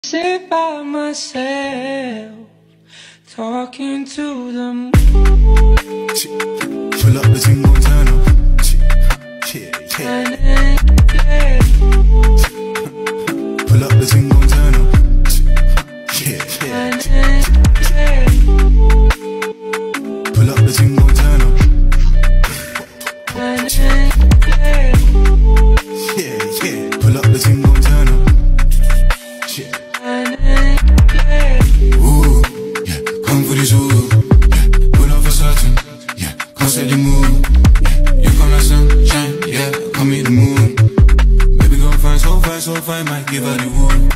Sit by myself, talking to the moon. Pull up the thing, gon' turn up. Pull up the thing, gon' turn up. Pull up the thing, gon' turn up. Pull up the thing, gon' turn up. Ooh, yeah, come for this ooh. Yeah, pull up for certain. Yeah, come set the mood. Yeah, you come like sunshine. Yeah, come meet the moon. Baby, gon' find so fine, might give her the wood.